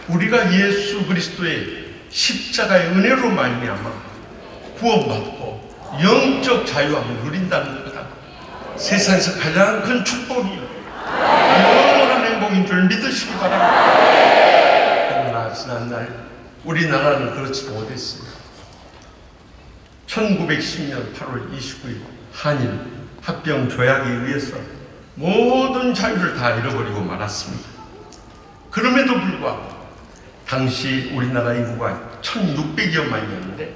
우리가 예수 그리스도의 십자가의 은혜로 말미암아 구원받고 영적 자유함을 누린다는 거다. 세상에서 가장 큰 축복이 영원한 행복인 줄 믿으시기 바랍니다. 그러나 지난날 우리나라는 그렇지 못했습니다. 1910년 8월 29일 한일 합병 조약에 의해서 모든 자유를 다 잃어버리고 말았습니다. 그럼에도 불구하고 당시 우리나라 인구가 1600여만이었는데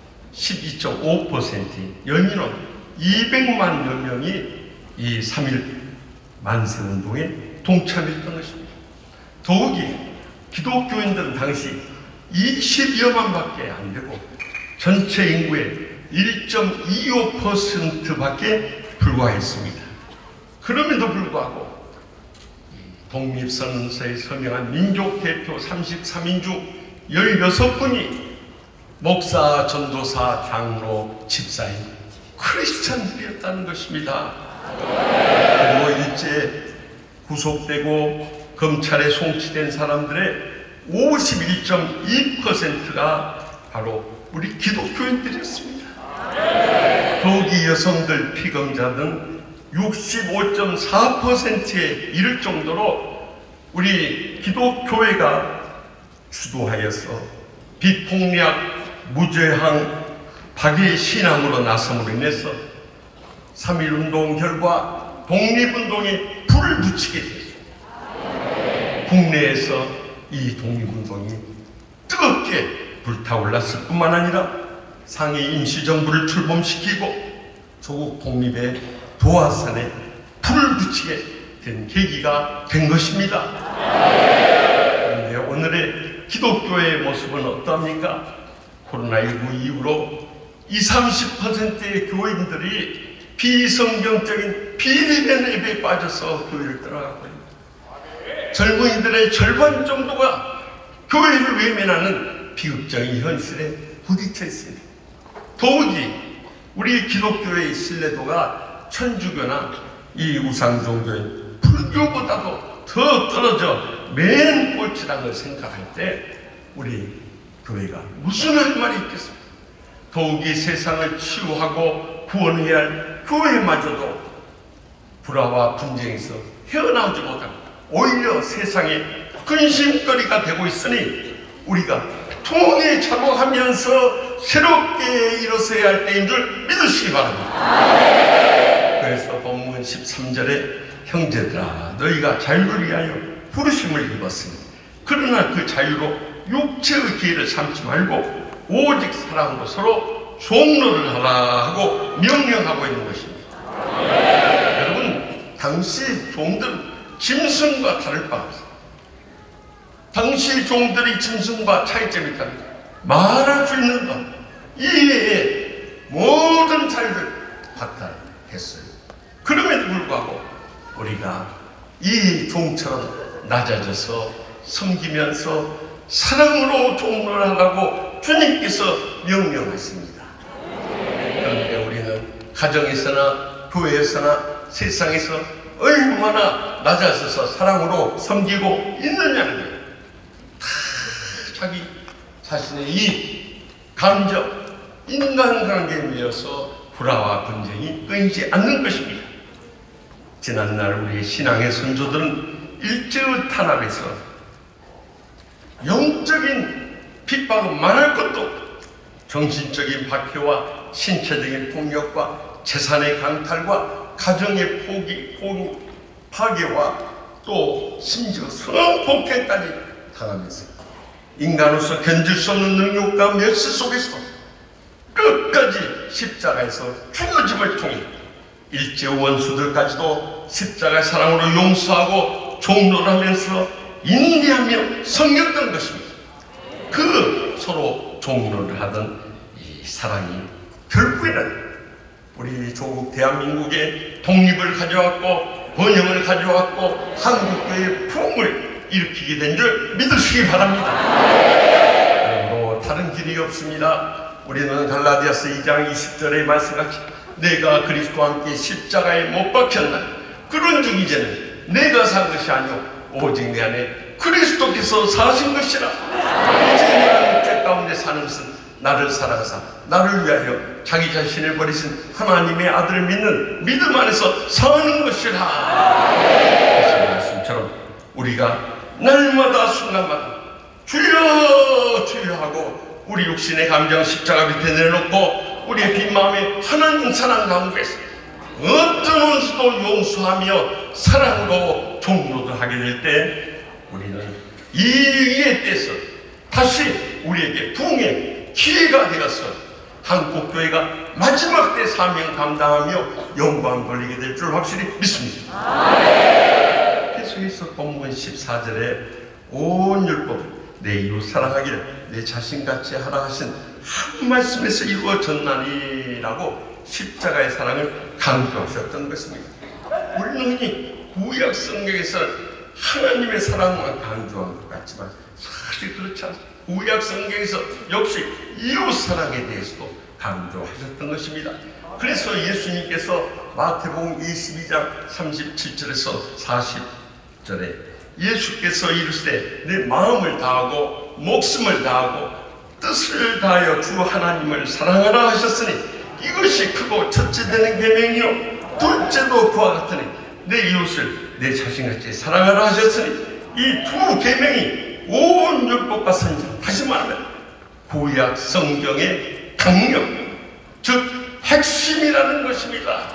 12.5%의 연인원 200만여 명이 이 3.1 만세운동에 동참했던 것입니다. 더욱이 기독교인들은 당시 20여만 밖에 안 되고 전체 인구의 1.25% 밖에 불과했습니다. 그럼에도 불구하고 독립선언서에 서명한 민족대표 33인 중 16분이 목사, 전도사, 장로, 집사인 크리스찬들이었다는 것입니다. 그리고 일제 구속되고 검찰에 송치된 사람들의 51.2%가 바로 우리 기독교인들이었습니다. 더욱이 여성들 피검자는 65.4%에 이를 정도로 우리 기독교회가 주도하여서 비폭력, 무죄항, 박의 신앙으로 나섬으로 인해서 3.1운동 결과 독립운동에 불을 붙이게 됐습니다. 국내에서 이 독립운동이 뜨겁게 불타올랐을 뿐만 아니라 상해 임시정부를 출범시키고 조국 독립의 도화선에 불을 붙이게 된 계기가 된 것입니다. 그런데 오늘의 기독교의 모습은 어떠합니까? 코로나19 이후로 20-30%의 교인들이 비성경적인 비대면 예배에 빠져서 교회를 떠나가고 있습니다. 젊은이들의 절반 정도가 교회를 외면하는 비극적인 현실에 부딪혀 있습니다. 더욱이 우리 기독교의 신뢰도가 천주교나 이 우상종교인 불교보다도 더 떨어져 맨 꼴찌라는 걸 생각할 때 우리 교회가 무슨 할 말이 있겠습니까? 더욱이 세상을 치유하고 구원해야 할 교회마저도 불화와 분쟁에서 헤어나오지 못하고 오히려 세상의 근심거리가 되고 있으니 우리가 통에 작업하면서 새롭게 일어서야 할 때인 줄 믿으시기 바랍니다. 그래서 본문 13절에 형제들아 너희가 자유를 위하여 부르심을 입었으니 그러나 그 자유로 육체의 기회를 삼지 말고 오직 사랑으로 서로 종로를 하라 하고 명령하고 있는 것입니다. 여러분 당시 종들은 짐승과 다를 바 없습니다. 당시 종들이 짐승과 차이점이 있답니다. 말할 수 있는 것 이외에 모든 자유를 박탈했어요. 그럼에도 불구하고 우리가 이 종처럼 낮아져서 섬기면서 사랑으로 종로를 하라고 주님께서 명령하십니다. 그런데 우리는 가정에서나 교회에서나 세상에서 얼마나 낮아져서 사랑으로 섬기고 있느냐는 거예요. 다 자기 자신의 이 감정, 인간관계에 매여서 불화와 분쟁이 끊이지 않는 것입니다. 지난날 우리 신앙의 선조들은 일제의 탄압에서 영적인 핍박은 말할 것도 없고 정신적인 박해와 신체적인 폭력과 재산의 강탈과 가정의 파괴와 또 심지어 성폭행까지 당하면서 인간으로서 견딜 수 없는 능욕과 멸시 속에서 끝까지 십자가에서 죽어짐을 통해 일제 원수들까지도 십자가의 사랑으로 용서하고 종로를 하면서 인내하며 섬겼던 것입니다. 그 서로 종로를 하던 이 사랑이 결국에는 우리 조국 대한민국의 독립을 가져왔고 번영을 가져왔고 한국교회의 부흥을 일으키게 된 줄 믿으시기 바랍니다. 그러므로 다른 길이 없습니다. 우리는 갈라디아서 2장 20절의 말씀같이 내가 그리스도와 함께 십자가에 못 박혔나 그런 중 이제는 내가 산 것이 아니오 오직 내 안에 그리스도께서 사신 것이라. 이제 내가 육체 가운데 사는 것은 나를 사랑하사 나를 위하여 자기 자신을 버리신 하나님의 아들을 믿는 믿음 안에서 사는 것이라. 그래서 말씀처럼 우리가 날마다 순간마다 주여 주여 하고 우리 육신의 감정 십자가 밑에 내놓고 우리의 빈 마음에 하나님 사랑 가운데서 어떤 원수도 용서하며 사랑으로 종로도 하게 될 때 우리는 이 위에 떼서 다시 우리에게 부흥의 기회가 되어서 한국교회가 마지막 때 사명 감당하며 영광 걸리게 될 줄 확실히 믿습니다. 계속해서 본문 14절에 온 율법을 내 이웃 사랑하기를 내 자신같이 하라 하신 한 말씀에서 이루어졌나니라고 십자가의 사랑을 강조하셨던 것입니다. 우리는 흔히 구약 성경에서 하나님의 사랑만 강조한 것 같지만 사실 그렇지 않습니다. 구약 성경에서 역시 이웃 사랑에 대해서도 강조하셨던 것입니다. 그래서 예수님께서 마태복음 22장 37절에서 40절에 예수께서 이르시되 내 마음을 다하고 목숨을 다하고 뜻을 다하여 주 하나님을 사랑하라 하셨으니 이것이 크고 첫째 되는 계명이요 둘째도 그와 같으니 내 이웃을 내 자신같이 사랑하라 하셨으니 이 두 계명이 온 율법과 선지자, 다시 말하면 구약 성경의 강력, 즉 핵심이라는 것입니다.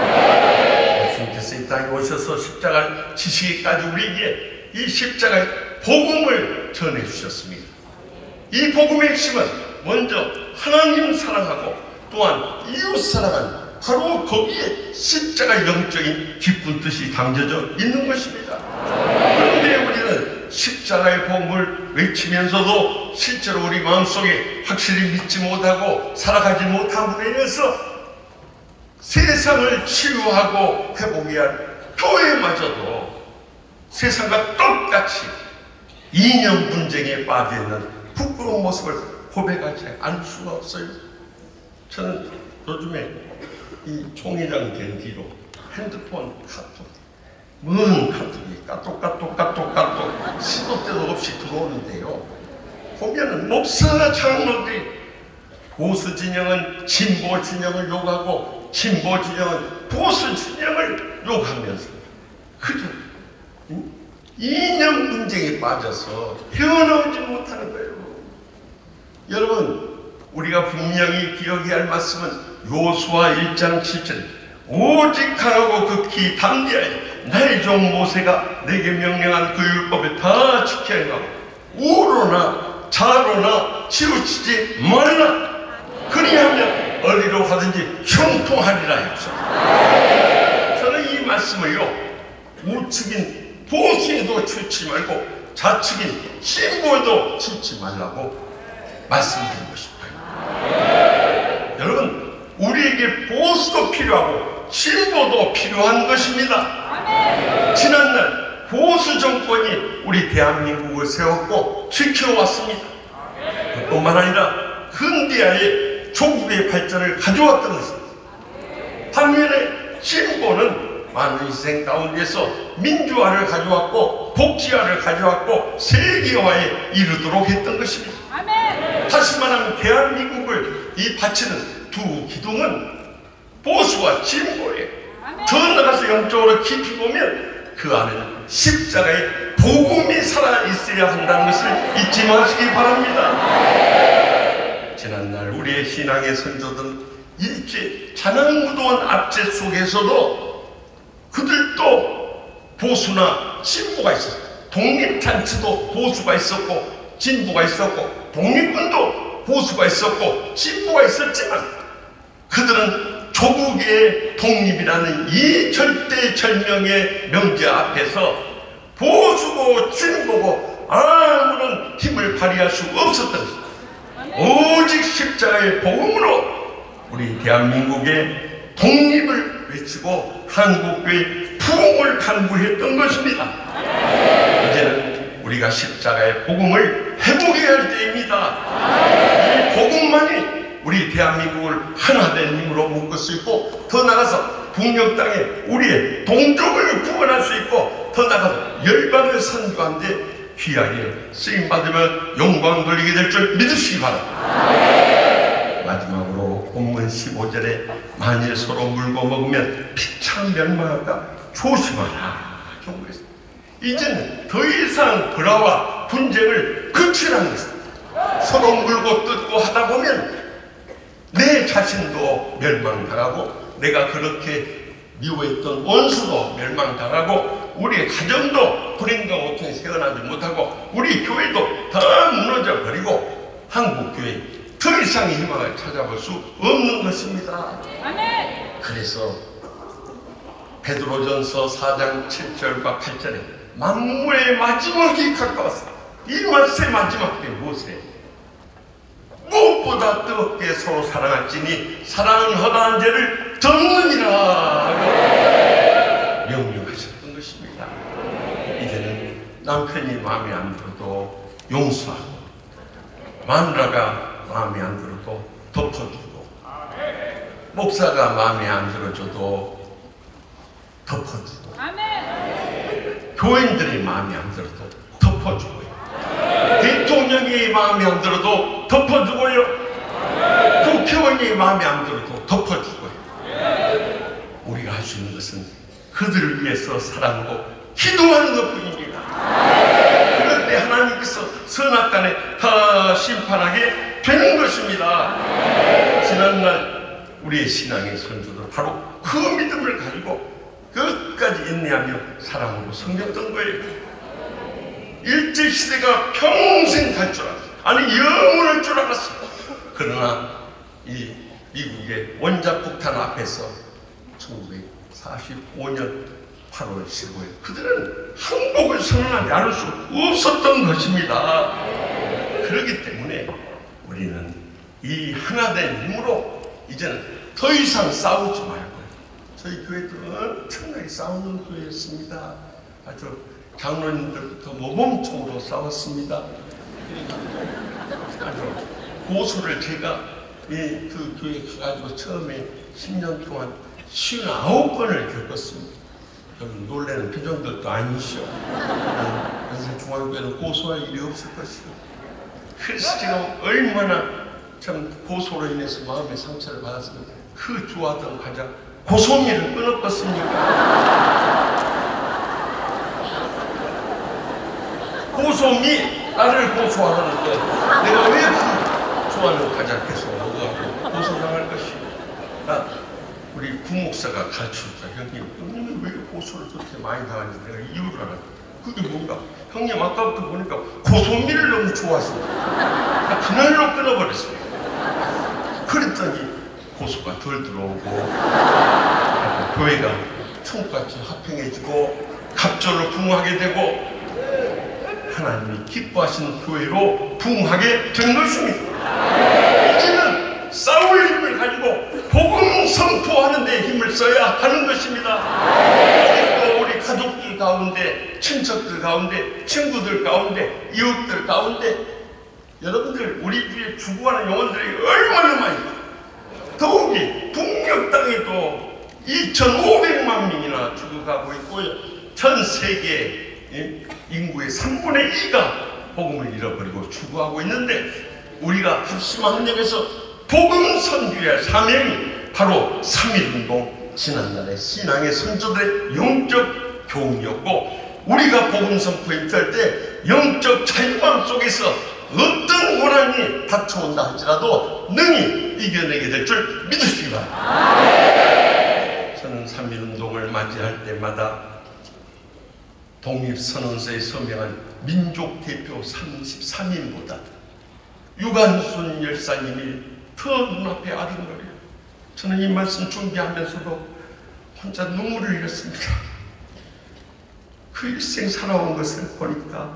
예수님께서 이 땅에 오셔서 십자가를 지시기까지 우리에게 이 십자가의 복음을 전해주셨습니다. 이 복음의 핵심은 먼저 하나님 사랑하고 또한 이웃 사랑하는 바로 거기에 십자가의 영적인 깊은 뜻이 담겨져 있는 것입니다. 그런데 우리는 십자가의 복음을 외치면서도 실제로 우리 마음속에 확실히 믿지 못하고 살아가지 못함으로 인해서 세상을 치유하고 회복해야 할 교회마저도 세상과 똑같이 이념 분쟁에 빠져있는 부끄러운 모습을 고백하지 않을 수가 없어요. 저는 요즘에 이 총회장 된 뒤로 핸드폰 카톡, 뭔 카톡이 까똑 시도 때도 없이 들어오는데요. 보면은 목사 장로들이 보수 진영은 진보 진영을 욕하고 진보 진영은 보수 진영을 욕하면서 그저 이념 분쟁에 빠져서 헤어나오지 못하는 거예요. 여러분, 우리가 분명히 기억해야 할 말씀은 요수아 1장 7절 오직 강하고 극히 담대하여 나의 종 모세가 내게 명령한 그 율법을 다 지켜야 하고 우로나 자로나 치우치지 말라. 그리하면 어디로 가든지 형통하리라 했습니다. 저는 이 말씀을요, 우측인 보수에도 치우치 말고 좌측인 진보에도 치우치 말라고 말씀드리고 싶어요. 여러분, 우리에게 보수도 필요하고 진보도 필요한 것입니다. 지난날 보수 정권이 우리 대한민국을 세웠고 지켜왔습니다. 그뿐만 아니라 근대화의 조국의 발전을 가져왔던 것입니다. 반면에 진보는 많은 희생 가운데서 민주화를 가져왔고 복지화를 가져왔고 세계화에 이르도록 했던 것입니다. 다시 말하면 대한민국을 이 바치는 두 기둥은 보수와 진보에 더 나가서 영적으로 깊이 보면 그 안에는 십자가의 복음이 살아있어야 한다는 것을 잊지 마시기 바랍니다. 지난날 우리의 신앙의 선조들은 일제 잔악무도한 압제 속에서도 그들도 보수나 진보가 있었어요. 독립단체도 보수가 있었고 진보가 있었고 독립군도 보수가 있었고 진보가 있었지만 그들은 조국의 독립이라는 이 절대절명의 명제 앞에서 보수고 진보고 아무런 힘을 발휘할 수 없었던 것입니다. 오직 십자가의 복음으로 우리 대한민국의 독립을 외치고 한국교회의 부흥을 간구했던 것입니다. 이제는 우리가 십자가의 복음을 회복해야 할 때입니다. 이 복음만이 우리 대한민국을 하나된 힘으로 묶을 수 있고 더 나아가서 북녘 땅에 우리의 동족을 구원할 수 있고 더 나아가서 열방을 선교하는데 귀하게 쓰임받으며 영광 돌리게 될 줄 믿으시기 바랍니다. 마지막으로 본문 15절에 만일 서로 물고 먹으면 피차 멸망할까 조심하라. 경고했습니다. 이제는 더 이상 불화와 분쟁을 그치라는 것입니다. 서로 물고 뜯고 하다 보면 내 자신도 멸망당하고 내가 그렇게 미워했던 원수도 멸망당하고 우리의 가정도 불행과 고통에 세어나지 못하고 우리 교회도 다 무너져 버리고 한국교회 더 이상의 희망을 찾아볼 수 없는 것입니다. 아멘. 그래서 베드로전서 4장 7절과 8절에 만물의 마지막이 가까웠습니다. 이 말씀의 마지막 때 무엇이래? 무엇보다 뜨겁게 서로 사랑할지니 사랑은 허다한 죄를 덮느니라 명령하셨던 것입니다. 이제는 남편이 마음에 안 들어도 용서하고 마누라가 마음에 안 들어도 덮어주고 목사가 마음에 안 들어줘도 덮어주고 교인들이 마음에 안 들어도 덮어주고요. 대통령이 마음에 안 들어도 덮어주고요. 국회의원이 마음에 안 들어도 덮어주고요. 우리가 할 수 있는 것은 그들을 위해서 사랑하고 기도하는 것뿐입니다. 그럴 때 하나님께서 선악간에 다 심판하게 되는 것입니다. 지난날 우리의 신앙의 선조들 바로 그 믿음을 가지고 끝까지 인내하며 사랑으로 섬겼던 거예요. 일제시대가 평생 갈 줄 알았어요. 아니 영원할 줄 알았어요. 그러나 이 미국의 원자폭탄 앞에서 1945년 8월 15일 그들은 항복을 선언하지 않을 수 없었던 것입니다. 그렇기 때문에 우리는 이 하나된 힘으로 이제는 더 이상 싸우지 말고 저희 교회도 엄청나게 싸우는 교회였습니다. 아주 장로님들부터 모범적으로 싸웠습니다. 아주 고소를 제가 그 교회 가가지고 처음에 10년 동안 59번을 겪었습니다. 여러분 놀라는 표정들도 아니시오. 연세 중앙교회는 고소할 일이 없을 것이고 그래서 제가 얼마나 참 고소로 인해서 마음의 상처를 받았으면 그 좋아하던 과자 고소미를 끊었겠습니까? 고소미 나를 고소하는데 내가 왜 그 좋아하는 과자 계속 먹어가지고 고소당할 것이오. 우리 부목사가 가르쳐줬다. 형님은 왜 고소를 그렇게 많이 당하는지 내가 이유를 알아. 그게 뭔가? 형님 아까부터 보니까 고소미를 너무 좋아하십니다. 그날로 끊어버렸습니다. 그랬더니 고소가 덜 들어오고 교회가 총같이 화평해지고 갑절로 부흥하게 되고 하나님이 기뻐하시는 교회로 부흥하게 된 것입니다. 이제는 싸울 힘을 가지고 복음 선포하는 데 힘을 써야 하는 것입니다. 또 우리 가족들 가운데, 친척들 가운데, 친구들 가운데, 이웃들 가운데 여러분들 우리 주위에 죽어가는 영혼들이 얼마나 많이 더욱이 북녘 땅에도 2,500만 명이나 죽어가고 있고요. 전 세계 인구의 3분의 2가 복음을 잃어버리고 죽어가고 있는데 우리가 합심한 협력에서 복음 선교의 사명이 바로 3.1운동 지난날의 신앙의 선조들의 영적 교훈이었고 우리가 복음 선포에 임할 때 영적 자유감 속에서 어떤 고난이 닥쳐온다 할지라도 능히 이겨내게 될 줄 믿으시기 바랍니다. 저는 3.1운동을 맞이할 때마다 독립선언서에 서명한 민족대표 33인보다 유관순 열사님이 더 눈앞에 아른거려요. 저는 이 말씀 준비하면서도 혼자 눈물을 흘렸습니다. 그 일생 살아온 것을 보니까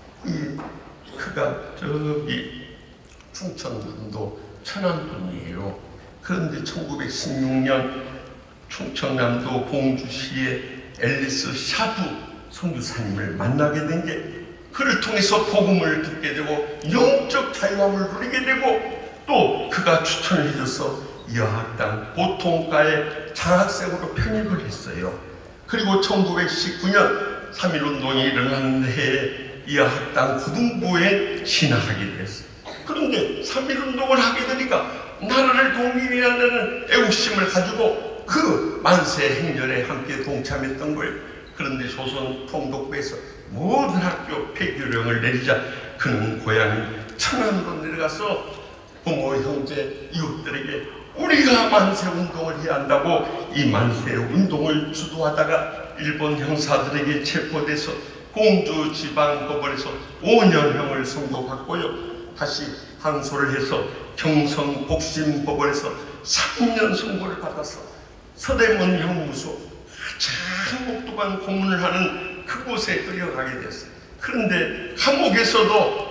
그가 저기 충청남도 천안분이에요. 그런데 1916년 충청남도 공주시의 앨리스 샤브 선교사님을 만나게 된 게 그를 통해서 복음을 듣게 되고 영적 자유함을 누리게 되고 또 그가 추천을 해줘서 여학당 보통과의 장학생으로 편입을 했어요. 그리고 1919년 3.1운동이 일어나는 해에 이하학당 고등부에 진학하게 됐어요. 그런데 3.1운동을 하게 되니까 나라를 독립해야 되는 애국심을 가지고 그 만세 행렬에 함께 동참했던 거예요. 그런데 조선 통독부에서 모든 학교 폐교령을 내리자 그는 고향 천안으로 내려가서 부모, 형제, 이웃들에게 우리가 만세운동을 해야 한다고 이 만세운동을 주도하다가 일본 형사들에게 체포돼서 공주지방법원에서 5년형을 선고받고요. 다시 항소를 해서 경성복심법원에서 3년 선고를 받아서 서대문 형무소 가장 목도관 고문을 하는 그곳에 끌려가게 됐어요. 그런데 감옥에서도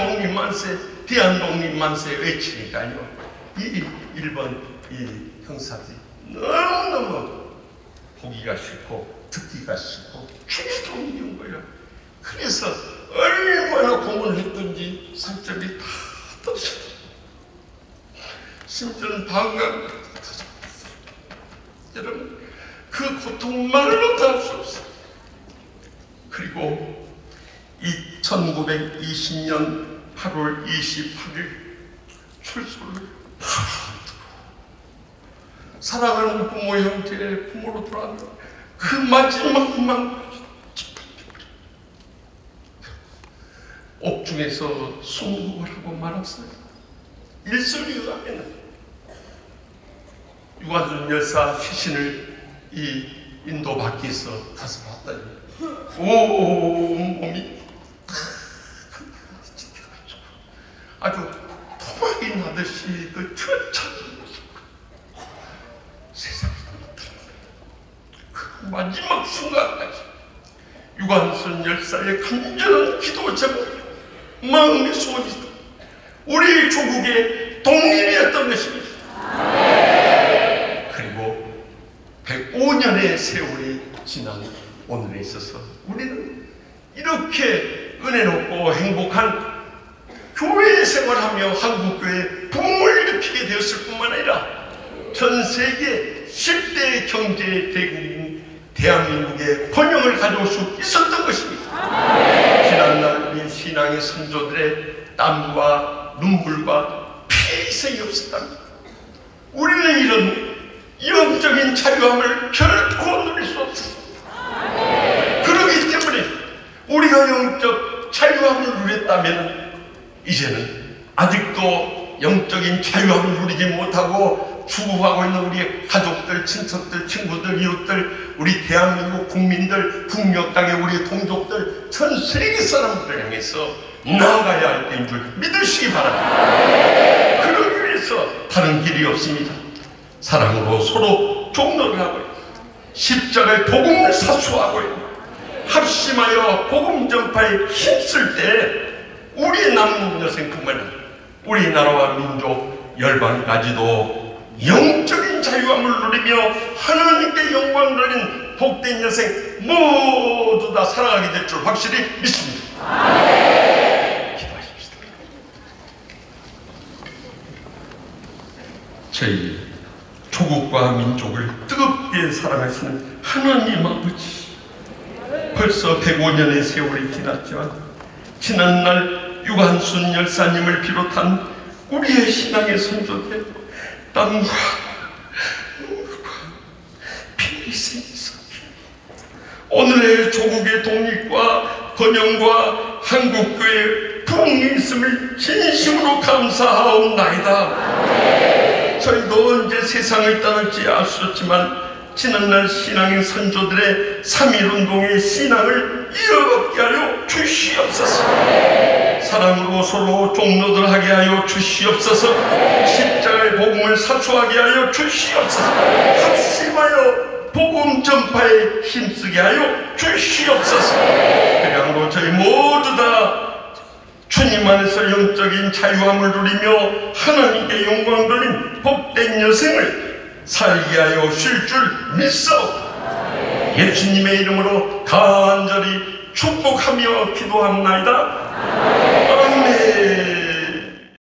대한독립만세 외치니까요. 이 일본 이 형사들이 너무너무 보기가 싫고 듣기가 싫고 죽이도 없는 거예요. 그래서 얼마나 고문을 했든지 상점이 다 떨어졌어요. 심지어는 방광까지 터졌어요. 여러분, 그 고통 말로 다 할 수 없어요. 그리고 1920년 8월 28일 출소를 사랑하는 부모 형제의 부모로 돌아가며 그 마지막 희망까지 옥중에서 순국을 하고 말았어요. 일설에 의하면 유관순 열사 시신을 이 인도 밖에서 가서 봤더니 온 몸이 아주 토막이 나듯이 그 천천히 세상에 그 마지막 순간까지 유관순 열사의 간절한 기도 제목, 마음의 소원이 우리 조국의 독립이었던 것입니다. 그리고 105년의 세월이 지난 오늘에 있어서 우리는 이렇게 은혜롭고 행복한 교회 생활하며 한국교회의 붐을 일으키게 되었을 뿐만 아니라 전 세계 10대 경제 대국인 대한민국의 번영을 가져올 수 있었던 것입니다. 지난날 우리 신앙의 선조들의 땀과 눈물과 피의 희생이 없었답니다. 우리는 이런 영적인 자유함을 결코 누릴 수 없었습니다. 그렇기 때문에 우리가 영적 자유함을 누렸다면 이제는 아직도 영적인 자유함을 누리지 못하고 죽어가고 있는 우리 가족들, 친척들, 친구들, 이웃들, 우리 대한민국 국민들, 북녘 땅의 우리 동족들, 전 세계 사람들을 향해서 나아가야 할 때인 줄 믿으시기 바랍니다. 그러기 위해서 다른 길이 없습니다. 사랑으로 서로 종로를 하고 있고 십자가의 복음을 사수하고 있고 합심하여 복음 전파에 힘쓸 때 우리 남은 여생뿐만 아니라 우리나라와 민족 열방까지도 영적인 자유함을 누리며 하나님께 영광 돌린 복된 여생 모두 다 살아가게 될 줄 확실히 믿습니다. 기도하십시다. 저희 조국과 민족을 뜨겁게 사랑하시는 하나님 아버지, 벌써 105년의 세월이 지났지만 지난날 유관순 열사님을 비롯한 우리의 신앙의 선조들 땀과 눈물과 피의 희생이 있었기에 오늘의 조국의 독립과 번영과 한국교회의 부흥이 있음을 진심으로 감사하옵나이다. 저희도 언제 세상을 떠날지 알 수 없지만 지난날 신앙의 선조들의 3.1운동의 신앙을 이어받게 하여 주시옵소서. 사랑으로 서로 종로들 하게 하여 주시옵소서. 십자가의 복음을 사수하게 하여 주시옵소서. 합심하여 복음 전파에 힘쓰게 하여 주시옵소서. 그야말로 저희 모두 다 주님 안에서 영적인 자유함을 누리며 하나님께 영광 돌린 복된 여생을 살게 하여 쉴 줄 믿사옵다. 예수님의 이름으로 간절히 축복하며 기도합나이다. 아멘.